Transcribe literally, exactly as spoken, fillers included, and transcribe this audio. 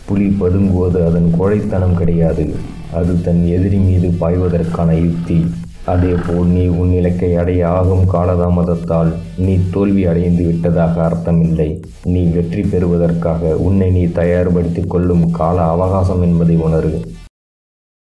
புலி பதுங்குவது அதன் கோழைத்தனம் கிடையாது, அது தன் எதிரி மீது பாய்வதற்கான யுக்தி. அதேபோல் நீ உன் இலக்கை அடைய ஆகும் காலதாமதத்தால் நீ தோல்வி அடைந்து விட்டதாக அர்த்தமில்லை. நீ வெற்றி பெறுவதற்காக உன்னை நீ தயார்படுத்திக் கொள்ளும் கால அவகாசம் என்பதை உணரு.